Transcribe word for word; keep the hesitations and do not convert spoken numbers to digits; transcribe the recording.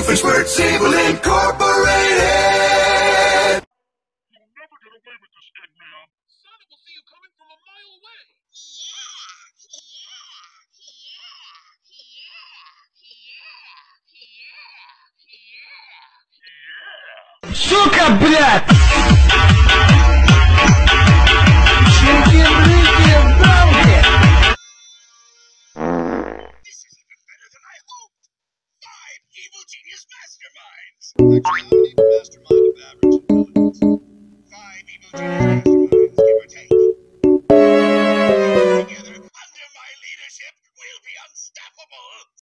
Doofenshmirtz Evil Incorporated! You'll never get away with this, Eggman. Sonic will see you coming from a mile away. Сука, блядь! Чики-брики, бабки! This is even better than I hoped. Five evil genius masterminds. Actually, I'm an evil mastermind of average intelligence. Five evil genius masterminds, give or take.